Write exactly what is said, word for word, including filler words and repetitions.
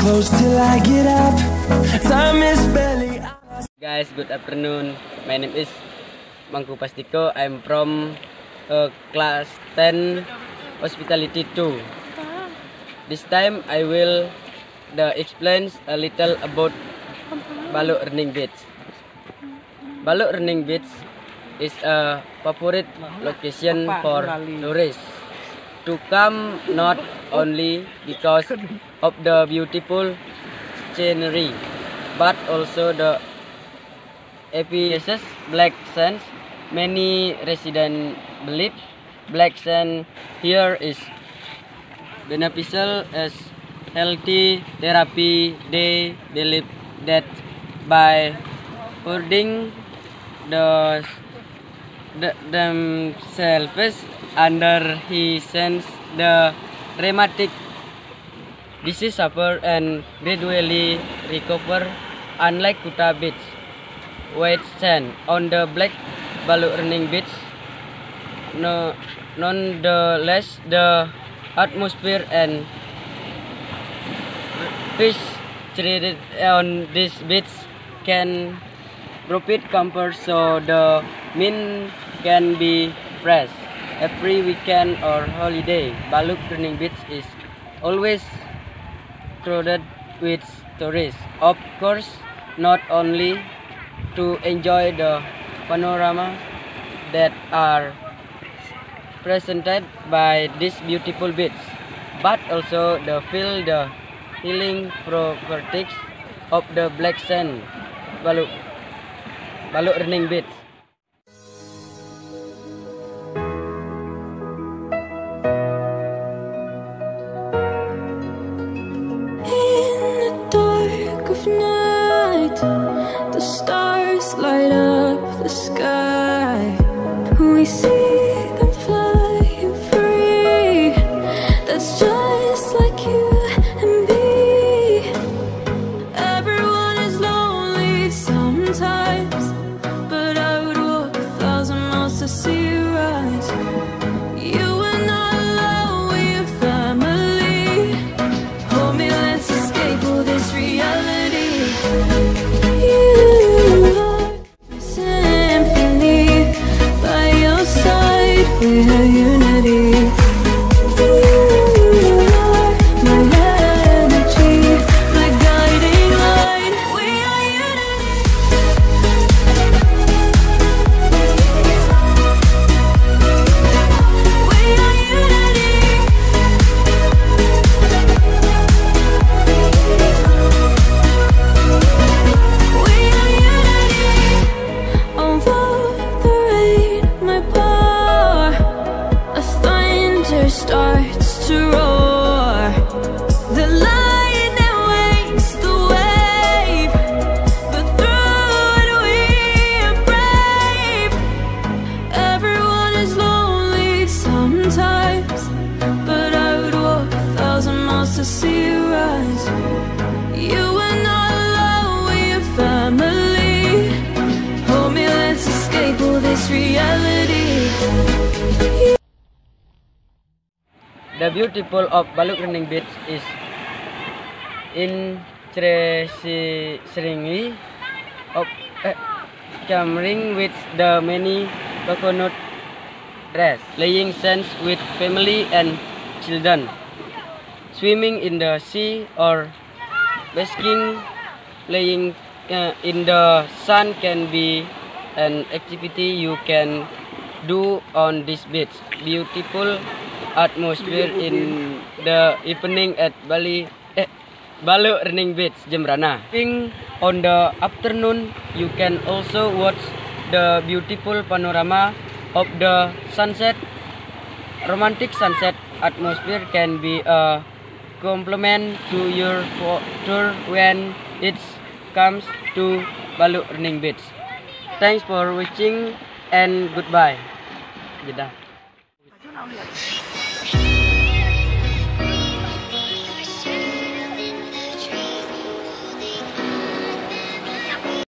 close till I get up. Time is barely. Guys, good afternoon. My name is Mangku Pastiko. I'm from uh, class ten hospitality two. This time I will the explain a little about Balok Rening Beach. Balok Rening Beach is a favorite location for tourists to come, not only because of the beautiful scenery, but also the efficacious black sand. Many residents believe black sand here is beneficial as healthy therapy. They believe that by putting the, the themselves under his sense, the rheumatic disease suffer and gradually recover, unlike Kuta Beach, white sand. On the black Balok Rening Beach, no, nonetheless, the atmosphere and fish treated on this beach can provide comfort, so the mean can be fresh. Every weekend or holiday, Balok Rening Beach is always crowded with tourists. Of course, not only to enjoy the panorama that are presented by this beautiful beach, but also to feel the healing properties of the black sand Balok, Balok Rening Beach. Night, the stars light up the sky. We see them flying free. That's just like you and me. Everyone is lonely sometimes, but I would walk a thousand miles to see you rise. You are not alone, we're family. Hold me, let's escape all this reality. We have unity. You are my energy, my guiding light. We are unity. We are unity. We are unity. Although the rain might pour, starts to roar. The lightning wakes the wave, but through it we are brave. Everyone is lonely sometimes, but I would walk a thousand miles to see you rise. You are not alone, we are family. Hold me, let's escape all this reality. The beautiful of Balok Rening Beach is interestingly of uh, charming with the many coconut trees, laying sands with family and children, swimming in the sea or basking, playing uh, in the sun can be an activity you can do on this beach. Beautiful atmosphere in the evening at Bali, eh, Balok Rening Beach, Jembrana. On the afternoon, you can also watch the beautiful panorama of the sunset. Romantic sunset atmosphere can be a complement to your tour when it comes to Balok Rening Beach. Thanks for watching and goodbye. Jedah.